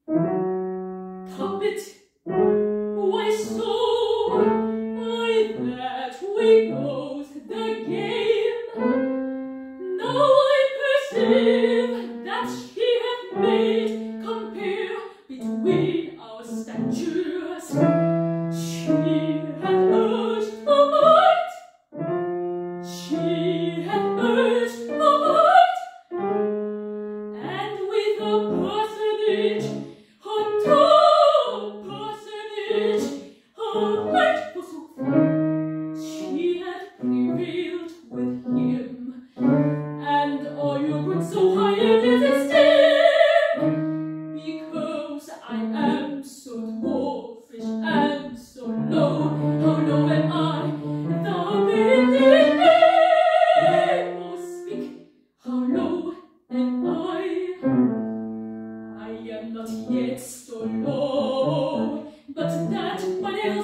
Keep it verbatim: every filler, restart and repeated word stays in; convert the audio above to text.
Puppet, why so? I that we both the game. Now I perceive that she hath made compare between our statures. She hath urged the might. She hath urged the might. And with a personage, her tall personage, her light forsooth, she hath prevailed with him. And are you good so high in his esteem? Because I am so dwarfish and so low. How low am I, thou bidst me? Oh, speak, how low am I? I am not yet so low, but that one else